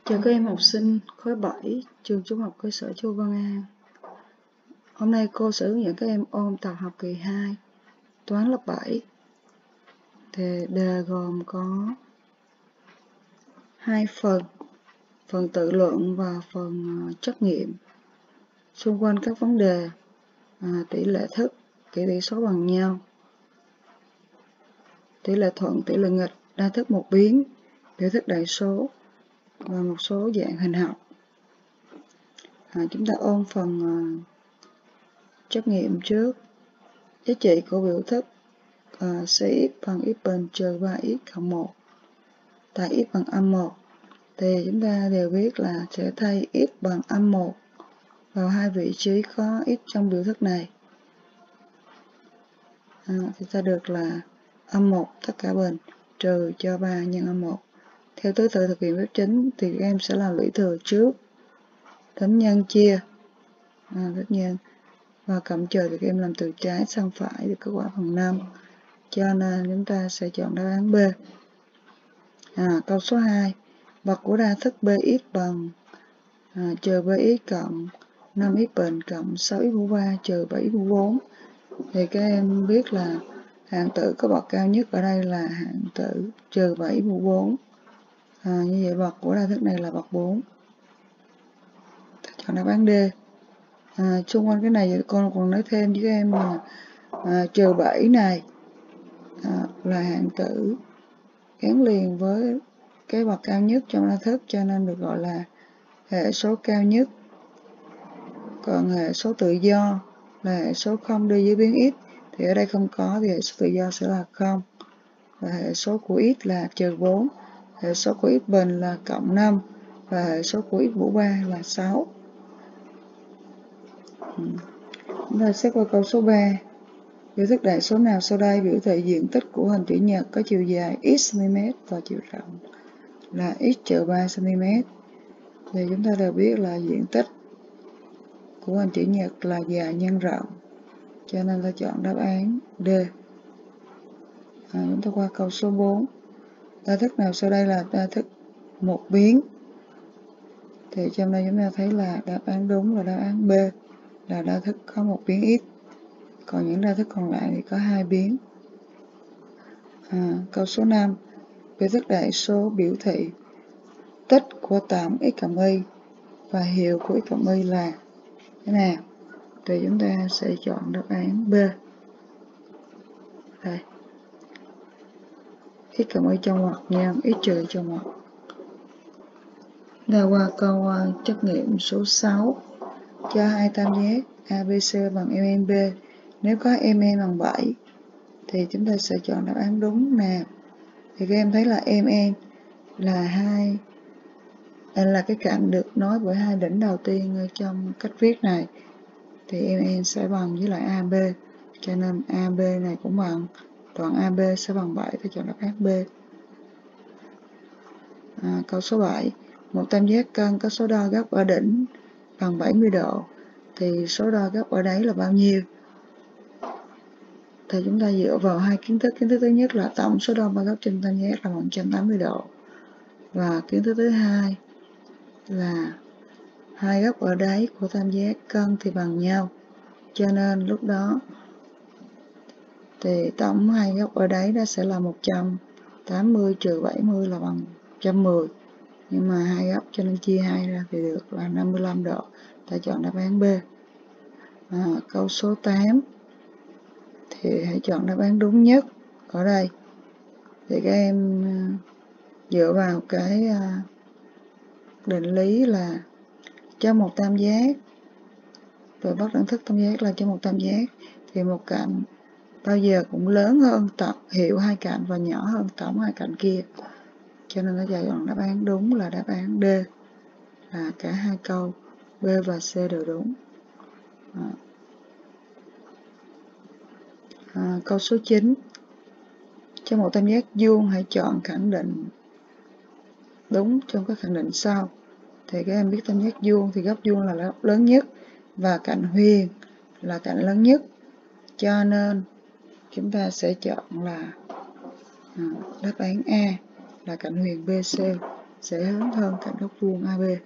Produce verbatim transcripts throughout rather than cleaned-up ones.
Chào các em học sinh khối bảy trường Trung học cơ sở Chu Văn An. Hôm nay cô sẽ hướng dẫn các em ôn tập học kỳ hai toán lớp bảy. Thì đề gồm có hai phần, phần tự luận và phần trắc nghiệm. Xung quanh các vấn đề à, tỷ lệ thức, tỷ lệ số bằng nhau, tỷ lệ thuận, tỷ lệ nghịch, đa thức một biến, biểu thức đại số và một số dạng hình học. À, chúng ta ôn phần à, trắc nghiệm trước. Giá trị của biểu thức uh, cx bằng x bình trừ ba x cộng một tại x bằng âm một, thì chúng ta đều biết là sẽ thay x bằng âm một vào hai vị trí có x trong biểu thức này. À, thì ta được là âm một tất cả bình trừ cho ba nhân âm một. Theo thứ tự thực hiện phép chính thì các em sẽ làm lũy thừa trước, tính nhân chia, à, tất nhiên, và cộng trừ thì các em làm từ trái sang phải thì kết quả bằng năm. Cho nên chúng ta sẽ chọn đáp án B. À, câu số hai. Bậc của đa thức bx bằng à, trừ bx cộng năm x bình cộng sáu x mũ ba trừ bảy x mũ bốn. Thì các em biết là hạng tử có bậc cao nhất ở đây là hạng tử trừ bảy mũ bốn. À, như vậy bậc của đa thức này là bậc bốn. Ta chọn đáp án D. À, xung quanh cái này con còn nói thêm với các em là à, trừ bảy này à, là hạng tử gắn liền với cái bậc cao nhất trong đa thức, cho nên được gọi là hệ số cao nhất. Còn hệ số tự do là hệ số không đi với biến x, thì ở đây không có thì hệ số tự do sẽ là không. Và hệ số của x là trừ bốn, hệ số của x bình là cộng năm và hệ số của x mũ ba là sáu. Ừ. Chúng ta xét qua câu số ba. Biểu thức đại số nào sau đây biểu thị diện tích của hình chữ nhật có chiều dài x cm và chiều rộng là x trừ ba cm. Thì chúng ta đều biết là diện tích của hình chữ nhật là dài nhân rộng, cho nên ta chọn đáp án D. À, chúng ta qua câu số bốn. Đa thức nào sau đây là đa thức một biến? Thì trong đây chúng ta thấy là đáp án đúng là đáp án B, là đa thức có một biến x. Còn những đa thức còn lại thì có hai biến. À, câu số năm. Biểu thức đại số biểu thị tích của tổng x cộng y và hiệu của x cộng y là thế nào? Thì chúng ta sẽ chọn đáp án B. Đây. X cộng y trong ngoặc nhân x trừ trong ngoặc. Ra qua câu uh, trắc nghiệm số sáu. Cho hai tam giác a bê xê bằng em en bê. Nếu có em en bằng bảy thì chúng ta sẽ chọn đáp án đúng nào? Thì các em thấy là em en là hai là cái cạnh được nối bởi hai đỉnh đầu tiên trong cách viết này, thì em en sẽ bằng với lại a bê, cho nên a bê này cũng bằng, đoạn a bê sẽ bằng bảy, thì chọn đáp án B. À, câu số bảy. Một tam giác cân có số đo góc ở đỉnh bằng bảy mươi độ, thì số đo góc ở đáy là bao nhiêu? Thì chúng ta dựa vào hai kiến thức. Kiến thức thứ nhất là tổng số đo ba góc trên tam giác là một trăm tám mươi độ, và kiến thức thứ hai là hai góc ở đáy của tam giác cân thì bằng nhau, cho nên lúc đó thì tổng hai góc ở đáy đó sẽ là một trăm tám mươi trừ bảy mươi là bằng một trăm mười, nhưng mà hai góc cho nên chia hai ra thì được là năm mươi lăm độ. Ta chọn đáp án B. À, câu số tám thì hãy chọn đáp án đúng nhất ở đây. Thì các em dựa vào cái định lý là cho một tam giác, rồi bất đẳng thức tam giác là cho một tam giác thì một cạnh bao giờ cũng lớn hơn tổng hiệu hai cạnh và nhỏ hơn tổng hai cạnh kia, cho nên nó chọn đáp án đúng là đáp án D, là cả hai câu B và C đều đúng. À. À, câu số chín. Cho một tam giác vuông hãy chọn khẳng định đúng trong các khẳng định sau. Thì các em biết tam giác vuông thì góc vuông là góc lớn nhất và cạnh huyền là cạnh lớn nhất, cho nên chúng ta sẽ chọn là à, đáp án A là cạnh huyền bê xê. sẽ lớn hơn cạnh góc vuông a bê.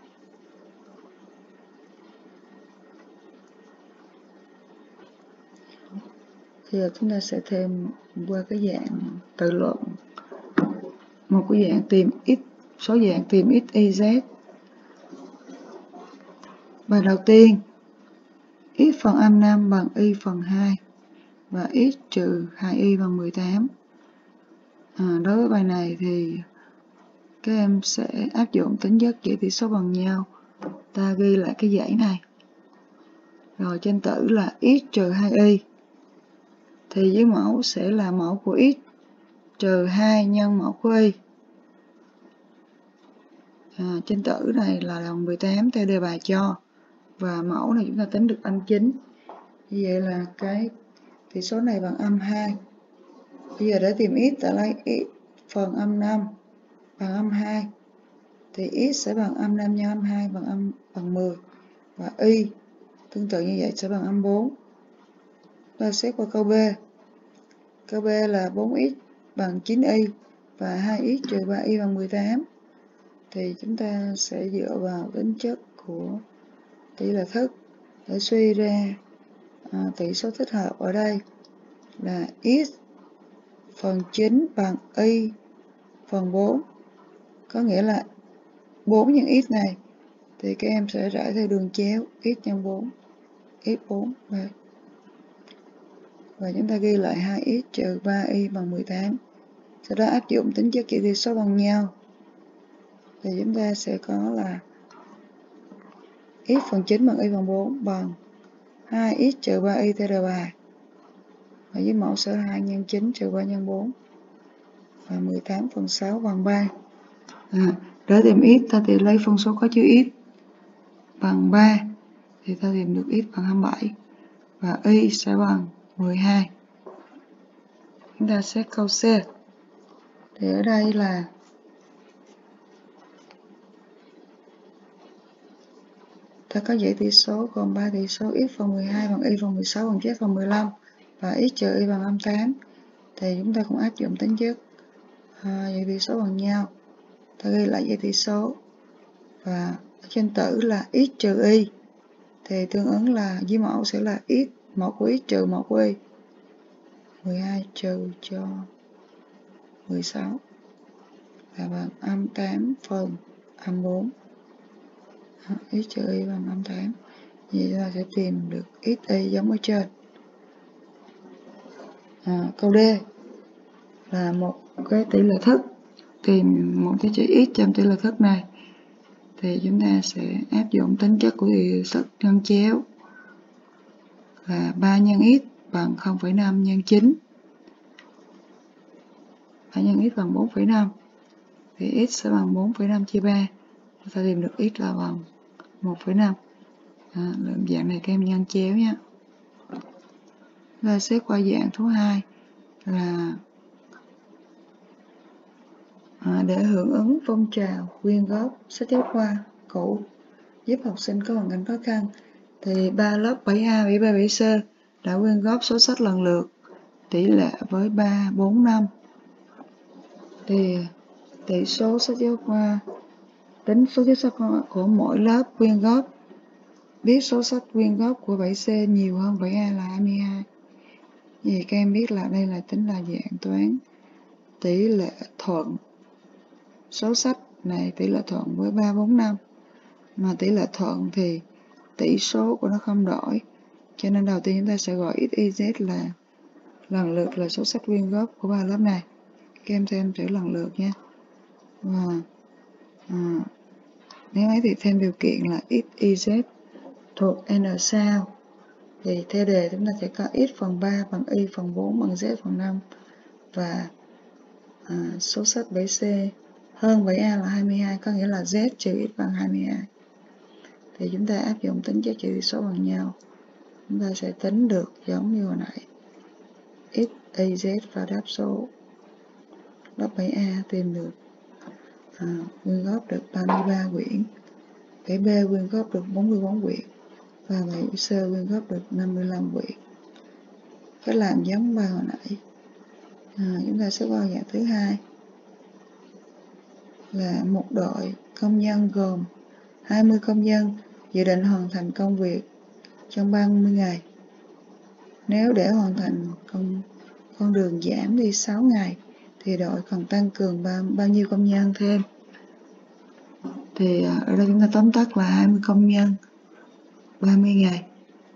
Bây giờ chúng ta sẽ thêm qua cái dạng tự luận, một cái dạng tìm x, số dạng tìm x, y, z. Bài đầu tiên, x phần âm năm bằng y phần hai và x trừ hai y bằng mười tám. À, đối với bài này thì các em sẽ áp dụng tính chất dãy tỷ số bằng nhau. Ta ghi lại cái dãy này. Rồi trên tử là x trừ hai y. Thì dưới mẫu sẽ là mẫu của x trừ hai nhân mẫu của y. À, trên tử này là bằng mười tám theo đề bài cho. Và mẫu này chúng ta tính được âm chính. Như vậy là cái tỷ số này bằng âm hai. Bây giờ để tìm x, ta lấy x phần âm năm bằng âm hai. Thì x sẽ bằng âm năm nhân âm hai bằng âm bằng mười. Và y tương tự như vậy sẽ bằng âm bốn. Ta xét qua câu B. Câu B là bốn x bằng chín y và hai x trừ ba y bằng mười tám. Thì chúng ta sẽ dựa vào tính chất của tỷ lệ thức để suy ra à, tỷ số thích hợp ở đây là x phần chín bằng y phần bốn. Có nghĩa là bốn nhân x này thì các em sẽ rải theo đường chéo x nhân bốn, x bốn. Đây. Và chúng ta ghi lại hai x trừ ba y bằng mười tám. Sau đó áp dụng tính chất chỉ tỷ số bằng nhau. Thì chúng ta sẽ có là x phần chín bằng y bằng bốn bằng hai x trừ ba y theo đề bài. Và dưới mẫu sẽ là hai nhân chín trừ ba nhân bốn. Và mười tám phần sáu bằng ba. À, để tìm x ta thì lấy phân số có chữ x bằng ba. Thì ta tìm được x bằng hai mươi bảy. Và y sẽ bằng mười hai. Chúng ta xét câu C. Thì ở đây là ta có dãy tỷ số gồm ba tỷ số x phần mười hai bằng y phần mười sáu bằng z phần mười lăm và x trừ y bằng âm tám. Thì chúng ta cũng áp dụng tính chất à, dãy tỷ số bằng nhau. Ta ghi lại dãy tỷ số và ở trên tử là x trừ y. Thì tương ứng là dưới mẫu sẽ là x, mẫu của x trừ mẫu của y. mười hai trừ cho mười sáu là bằng âm tám phần âm bốn. X trừ y bằng âm tám. Vậy ta sẽ tìm được x, y giống ở trên. À, câu D là một cái tỷ lệ thức. Tìm một cái chữ x trong tỷ lệ thức này. Thì chúng ta sẽ áp dụng tính chất của tỷ lệ thức nhân chéo là ba nhân x bằng không phẩy năm nhân chín. ba nhân x bằng bốn phẩy năm. Thì x sẽ bằng bốn phẩy năm chia ba. Ta tìm được x là bằng một phẩy năm. À, lượng dạng này các em nhân chéo nhé. Và xét qua dạng thứ hai là à, để hưởng ứng phong trào quyên góp sách giáo khoa cũ giúp học sinh có hoàn cảnh khó khăn thì ba lớp bảy A, bảy B, bảy C đã quyên góp số sách lần lượt tỷ lệ với ba, bốn, năm. Thì tỷ số sách giáo khoa, tính số sách giáo khoa của mỗi lớp quyên góp, biết số sách quyên góp của bảy C nhiều hơn bảy A là hai mươi hai. Vì các em biết là đây là tính là dạng toán tỷ lệ thuận. Số sách này tỷ lệ thuận với ba, bốn, năm. Mà tỷ lệ thuận thì tỷ số của nó không đổi. Cho nên đầu tiên chúng ta sẽ gọi x, y, z là lần lượt là số sách quyên góp của ba lớp này. Các em thêm chữ lần lượt nha. Và à, nếu ấy thì thêm điều kiện là x, y, z thuộc n sao. Thì theo đề chúng ta sẽ có x phần ba bằng y phần bốn bằng z phần năm. Và à, số sách bảy C hơn bảy A là hai mươi hai, có nghĩa là z trừ x bằng hai mươi hai. Thì chúng ta áp dụng tính chất trừ tỷ số bằng nhau. Chúng ta sẽ tính được giống như hồi nãy. X, y, z và đáp số lớp bảy A tìm được à, quyên góp được ba mươi ba quyển. bảy B quyên góp được bốn mươi bốn quyển. Và bảy C quyên góp được năm mươi lăm quyển. Cái làm giống bài hồi nãy. À, chúng ta sẽ qua dạng thứ hai. là một đội công nhân gồm hai mươi công nhân dự định hoàn thành công việc trong ba mươi ngày. Nếu để hoàn thành công, con đường giảm đi sáu ngày thì đội cần tăng cường bao, bao nhiêu công nhân thêm? Thì ở đây chúng ta tóm tắt là hai mươi công nhân ba mươi ngày.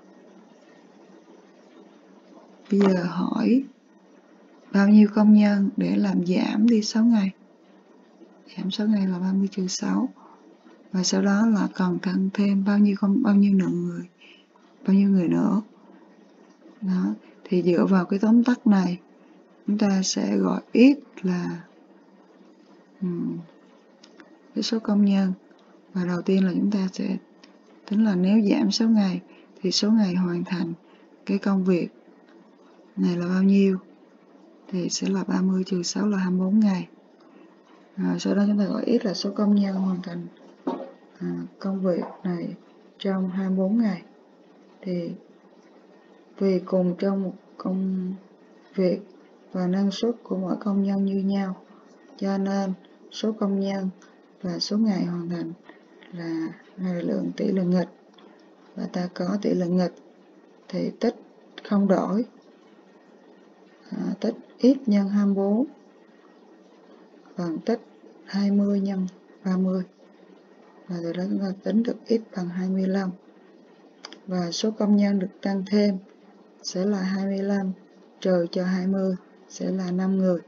Bây giờ hỏi bao nhiêu công nhân để làm giảm đi sáu ngày? Giảm sáu ngày là ba mươi trừ sáu. Và sau đó là cần tăng thêm bao nhiêu không bao nhiêu nữa người, bao nhiêu người nữa. Đó, thì dựa vào cái tóm tắt này, chúng ta sẽ gọi x là um, cái số công nhân. Và đầu tiên là chúng ta sẽ tính là nếu giảm sáu ngày thì số ngày hoàn thành cái công việc này là bao nhiêu? Thì sẽ là ba mươi trừ sáu là hai mươi bốn ngày. À, sau đó chúng ta gọi x là số công nhân hoàn thành à, công việc này trong hai mươi bốn ngày. Thì vì cùng trong một công việc và năng suất của mỗi công nhân như nhau, cho nên số công nhân và số ngày hoàn thành là hai lượng tỷ lệ nghịch. Và ta có tỷ lệ nghịch thì tích không đổi, à, tích x nhân hai mươi bốn bằng tích hai mươi nhân ba mươi. Và từ đó chúng ta tính được x bằng hai mươi lăm. Và số công nhân được tăng thêm sẽ là hai mươi lăm trừ cho hai mươi sẽ là năm người.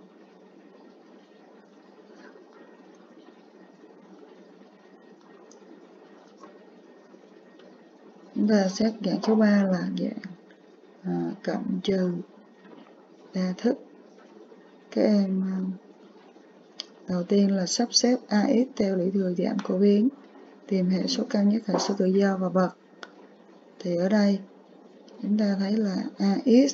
Chúng ta xét dạng số ba là dạng à, cộng trừ đa thức. Các em à, đầu tiên là sắp xếp a x theo lũy thừa giảm của biến, tìm hệ số cao nhất, hệ số tự do và bậc. Thì ở đây chúng ta thấy là ax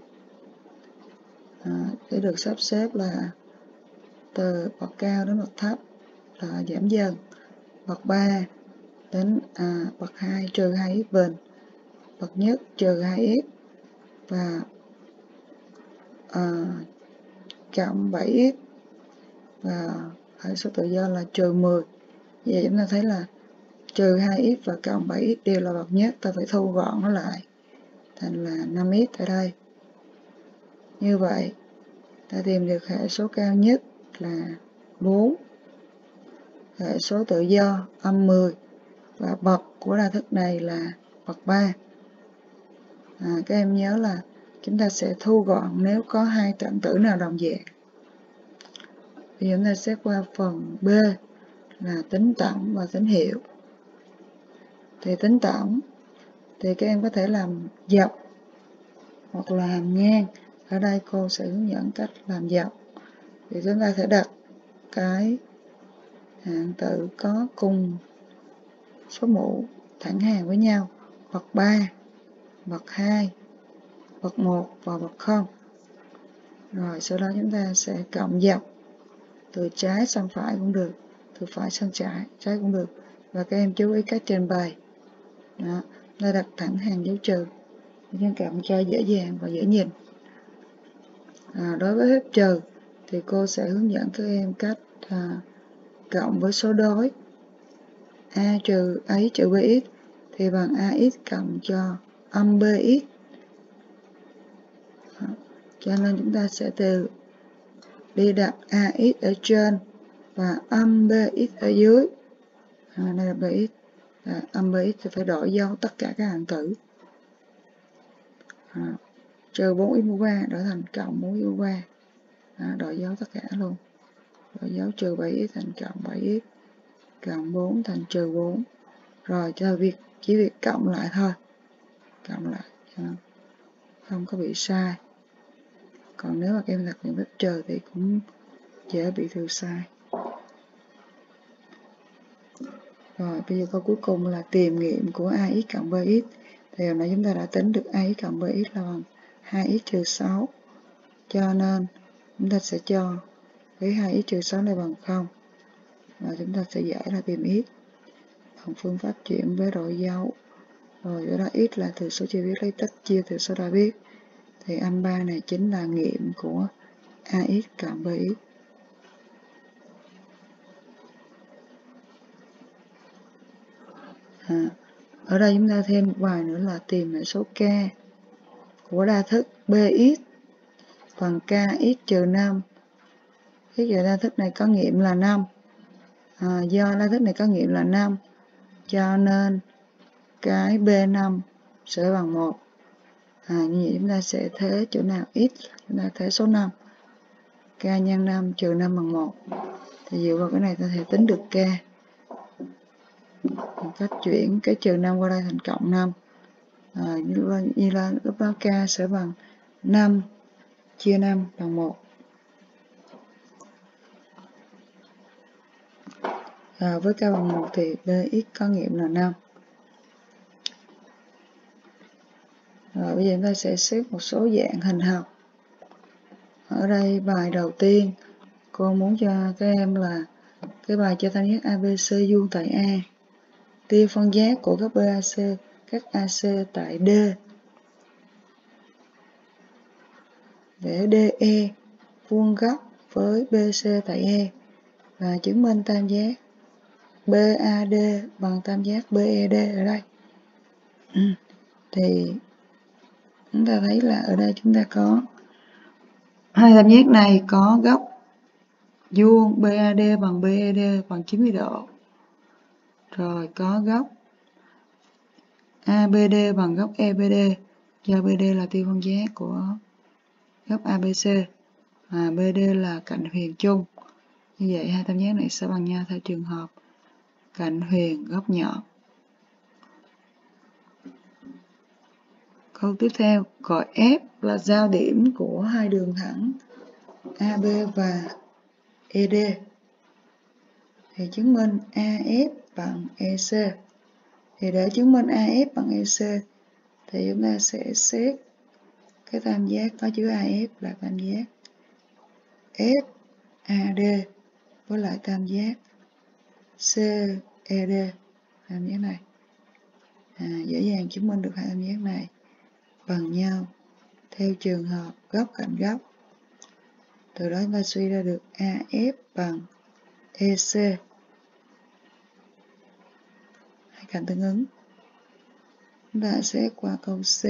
à, sẽ được sắp xếp là từ bậc cao đến bậc thấp là giảm dần, bậc ba đến à, bậc hai trừ hai x bình, bậc nhất trừ hai x và à, cộng bảy x và hệ số tự do là trừ mười. Vậy chúng ta thấy là trừ hai x và cộng bảy x đều là bậc nhất, ta phải thu gọn nó lại thành là năm x ở đây. Như vậy ta tìm được hệ số cao nhất là bốn, hệ số tự do âm mười và bậc của đa thức này là bậc ba. À, các em nhớ là chúng ta sẽ thu gọn nếu có hai trạng tử nào đồng dạng. Thì chúng ta xét qua phần B là tính tổng và tính hiệu. Thì tính tổng thì các em có thể làm dọc hoặc là hàm ngang. Ở đây cô sẽ hướng dẫn cách làm dọc. Thì chúng ta sẽ đặt cái hạng tử có cùng số mũ thẳng hàng với nhau, bậc ba, bậc hai, bậc một và bậc không. Rồi sau đó chúng ta sẽ cộng dọc từ trái sang phải cũng được, từ phải sang trái, trái cũng được. Và các em chú ý cách trình bày. Đó, ta đặt thẳng hàng dấu trừ, nhưng cộng cho dễ dàng và dễ nhìn. À, đối với phép trừ thì cô sẽ hướng dẫn các em cách à, cộng với số đối. A trừ ấy trừ bx thì bằng ax cộng cho âm bx. Đó, cho nên chúng ta sẽ từ đi đặt ax ở trên và âm bx ở dưới. À, đây là bx, à, âm bx thì phải đổi dấu tất cả các hạng tử. À, trừ bốn x mũ ba đổi thành cộng bốn x mũ ba. À, đổi dấu tất cả luôn. Đổi dấu trừ bảy x thành cộng bảy x, cộng bốn thành trừ bốn. Rồi cho việc chỉ việc cộng lại thôi. Cộng lại cho không có bị sai. Còn nếu mà các em đặt những phép trừ thì cũng dễ bị thừa sai. Rồi bây giờ câu cuối cùng là tìm nghiệm của ax cộng bx. Thì hồi nãy chúng ta đã tính được ax cộng bx là bằng hai x trừ sáu. Cho nên chúng ta sẽ cho cái hai x trừ sáu này bằng không. Và chúng ta sẽ giải ra tìm x bằng phương pháp chuyển với đổi dấu. Rồi ở đó x là thừa số chưa biết lấy tích chia thừa số đã biết. Thì âm ba này chính là nghiệm của ax cộng bx. À, ở đây chúng ta thêm một bài nữa là tìm hệ số k của đa thức bx bằng kx trừ năm. Ví dụ đa thức này có nghiệm là năm. À, do đa thức này có nghiệm là năm, cho nên cái b năm sẽ bằng một. À, như vậy chúng ta sẽ thế chỗ nào x, chúng ta thế số năm. K nhân năm trừ năm bằng một. Thì dựa vào cái này ta thể tính được k. Bằng cách chuyển cái trừ năm qua đây thành cộng năm. À, như, như là lúc đó k sẽ bằng năm chia năm bằng một. À, với k bằng một thì bx có nghiệm là năm. Rồi bây giờ chúng ta sẽ xét một số dạng hình học. Ở đây bài đầu tiên cô muốn cho các em là cái bài cho tam giác a bê xê vuông tại A. Tiêu phân giác của các bê a xê, các a xê tại D. Để đê e vuông góc với bê xê tại E và chứng minh tam giác bê a đê bằng tam giác bê e đê ở đây. Ừ. Thì chúng ta thấy là ở đây chúng ta có hai tam giác này có góc vuông bê a đê bằng bê e đê bằng chín mươi độ. Rồi có góc a bê đê bằng góc e bê đê, do bê đê là tiêu phân giác của góc a bê xê và bê đê là cạnh huyền chung. Như vậy hai tam giác này sẽ bằng nhau theo trường hợp cạnh huyền góc nhọn. Câu tiếp theo, gọi F là giao điểm của hai đường thẳng a bê và e đê. Thì chứng minh a ép bằng e xê. Thì để chứng minh a ép bằng e xê thì chúng ta sẽ xét cái tam giác có chứa a ép là tam giác ép a đê với lại tam giác xê e đê, tam giác này. À, dễ dàng chứng minh được hai tam giác này bằng nhau theo trường hợp góc cạnh góc. Từ đó chúng ta suy ra được a ép bằng e xê, hai cạnh tương ứng. Chúng ta sẽ qua câu C.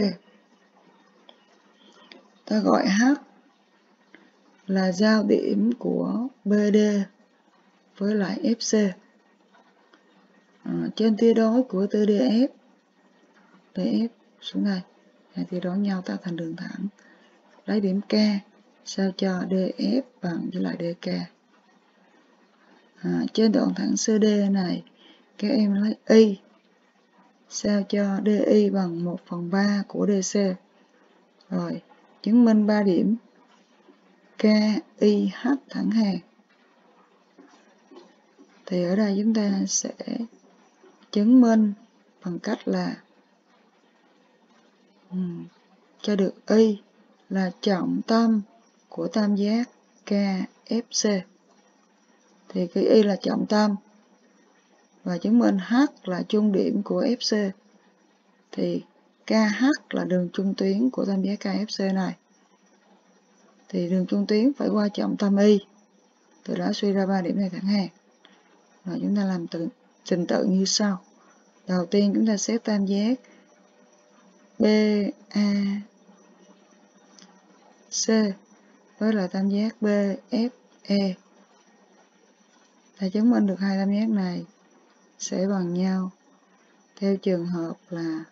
Ta gọi H là giao điểm của bê đê với lại ép xê. À, trên tia đối của tia đê ép, đê ép xuống đây, hai tia đối nhau tạo thành đường thẳng. Lấy điểm K sao cho đê ép bằng với lại đê ca. À, trên đoạn thẳng xê đê này, các em lấy Y sao cho đê i bằng một phần ba của đê xê. Rồi, chứng minh ba điểm K, I, H thẳng hàng. Thì ở đây chúng ta sẽ chứng minh bằng cách là um, cho được Y là trọng tâm của tam giác ca ép xê. Thì cái Y là trọng tâm và chứng minh H là trung điểm của ép xê. Thì ca hát là đường trung tuyến của tam giác ca ép xê này. Thì đường trung tuyến phải qua trọng tâm Y. Từ đó suy ra ba điểm này thẳng hàng. Rồi chúng ta làm tự, trình tự như sau. Đầu tiên chúng ta xét tam giác bê a xê với lại tam giác bê ép e. Ta chứng minh được hai tam giác này sẽ bằng nhau theo trường hợp là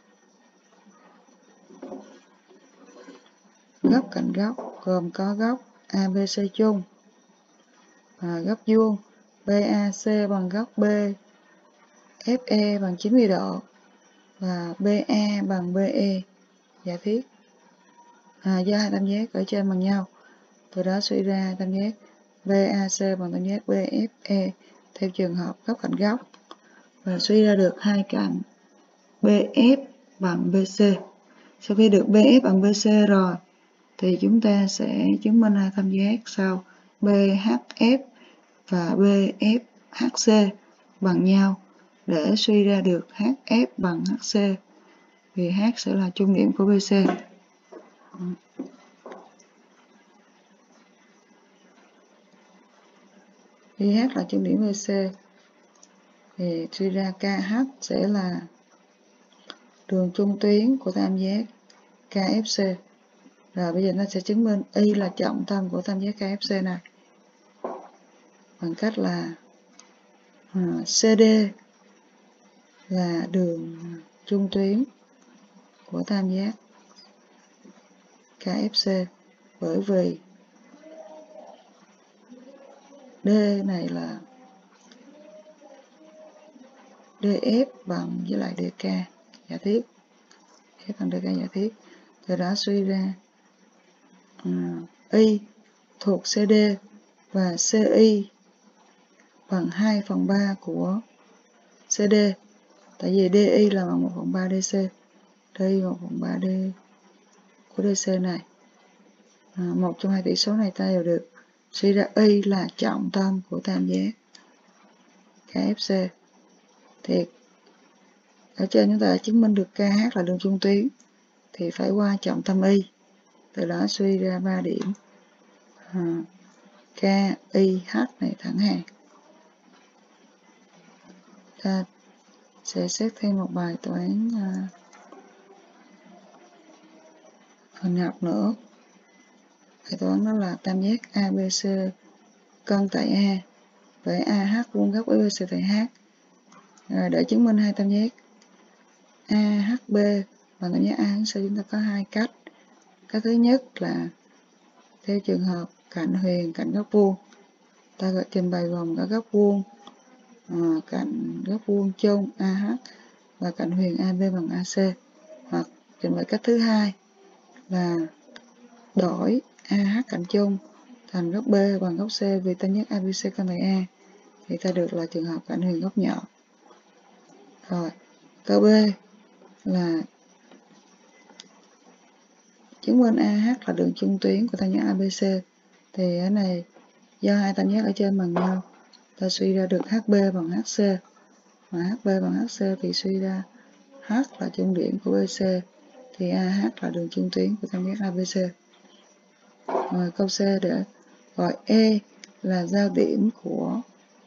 góc cạnh góc gồm có góc a bê xê chung và góc vuông bê a xê bằng góc B ép e bằng chín mươi độ và bê a bằng bê e giả thiết. À, do hai tam giác ở trên bằng nhau, từ đó suy ra tam giác bê a xê bằng tam giác bê ép e theo trường hợp góc cạnh góc và suy ra được hai cạnh bê ép bằng bê xê. Sau khi được bê ép bằng bê xê rồi thì chúng ta sẽ chứng minh hai tam giác sau bê hát ép và bê ép hát xê bằng nhau để suy ra được hát ép bằng hát xê, vì H sẽ là trung điểm của bê xê. Vì H là trung điểm bê xê thì suy ra ca hát sẽ là đường trung tuyến của tam giác ca ép xê. Rồi bây giờ nó sẽ chứng minh Y là trọng tâm của tam giác ca ép xê này bằng cách là uh, xê đê là đường trung tuyến của tam giác ca ép xê, bởi vì D này là đê ép bằng với lại đê ca giả thiết, F bằng đê ca giả thiết. Từ đó suy ra uh, Y thuộc xê đê và xê i bằng hai phần ba của xê đê, tại vì đê i là bằng một phần ba đê xê, đây một phần ba D của đê xê này. À, một trong hai tỷ số này ta đều được. Suy ra Y là trọng tâm của tam giác ca ép xê. Thì ở trên chúng ta đã chứng minh được ca hát là đường trung tuyến, thì phải qua trọng tâm Y. Từ đó suy ra ba điểm à, ca i hát này thẳng hàng. Ta sẽ xét thêm một bài toán uh, hình học nữa. Bài toán đó là tam giác a bê xê cân tại A, vậy a hát vuông góc với bê xê tại H. Rồi để chứng minh hai tam giác a hát bê và tam giác a hát xê, chúng ta có hai cách. Cách thứ nhất là theo trường hợp cạnh huyền cạnh góc vuông, ta gọi trình bày vòng cả góc vuông à, cạnh góc vuông chung a hát và cạnh huyền a bê bằng a xê. Hoặc trình bày cách thứ hai là đổi a hát cạnh chung thành góc B bằng góc C vì tam giác a bê xê cân tại A, thì ta được là trường hợp cạnh huyền góc nhọn. Rồi, câu B là chứng minh a hát là đường trung tuyến của tam giác a bê xê. Thì cái này do hai tam giác ở trên bằng nhau, ta suy ra được hát bê bằng hát xê. Mà hát bê bằng hát xê thì suy ra H là trung điểm của bê xê, thì a hát là đường trung tuyến của tam giác a bê xê. Rồi câu C để gọi E là giao điểm của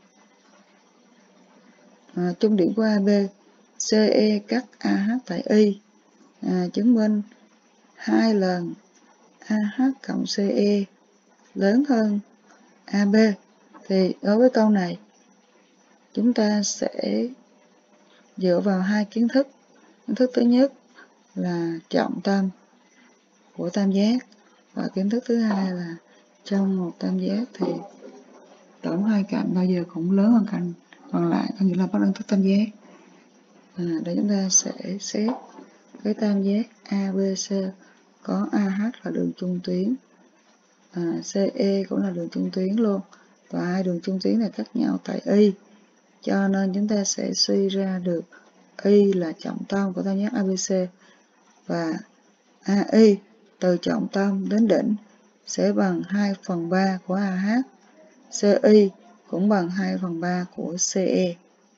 à, trung điểm của a bê, xê e cắt a hát tại Y, à, chứng minh hai lần a hát cộng xê e lớn hơn a bê. Thì đối với câu này chúng ta sẽ dựa vào hai kiến thức. Kiến thức thứ nhất là trọng tâm của tam giác, và kiến thức thứ hai là trong một tam giác thì tổng hai cạnh bao giờ cũng lớn hơn cạnh còn lại, có nghĩa là bất đẳng thức tam giác. À, để chúng ta sẽ xét cái tam giác a bê xê có a hát là đường trung tuyến, à, xê e cũng là đường trung tuyến luôn, và hai đường trung tuyến này cắt nhau tại Y, cho nên chúng ta sẽ suy ra được Y là trọng tâm của tam giác a bê xê, và a i từ trọng tâm đến đỉnh sẽ bằng hai phần ba của a hát, xê i cũng bằng hai phần ba của xê e.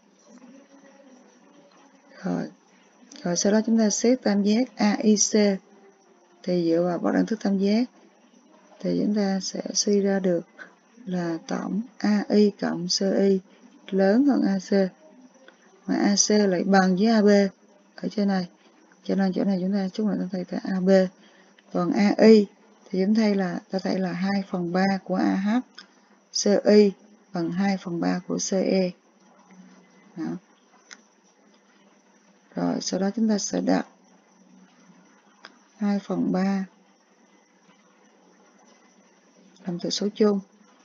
Rồi, rồi sau đó chúng ta xét tam giác a i xê, thì dựa vào bất đẳng thức tam giác thì chúng ta sẽ suy ra được là tổng a i cộng xê i lớn hơn a xê, mà a xê lại bằng với a bê ở trên này, cho nên chỗ này chúng ta chúng ta thấy là a bê. Còn a i thì chúng thấy là ta thấy là hai phần ba của a hát, xê i bằng hai phần ba của xê e. Đó. Rồi sau đó chúng ta sẽ đặt hai phần ba làm từ số chung,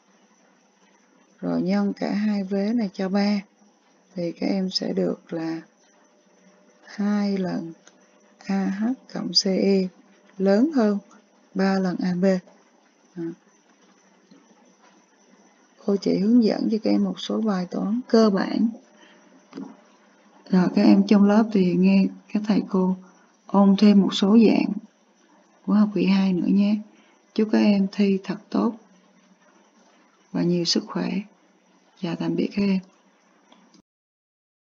rồi nhân cả hai vế này cho ba, thì các em sẽ được là hai lần a hát cộng xê e lớn hơn ba lần a bê. À. Cô chỉ hướng dẫn cho các em một số bài toán cơ bản. Rồi các em trong lớp thì nghe các thầy cô ôn thêm một số dạng của học kỳ hai nữa nhé. Chúc các em thi thật tốt và nhiều sức khỏe. Chào tạm biệt các em.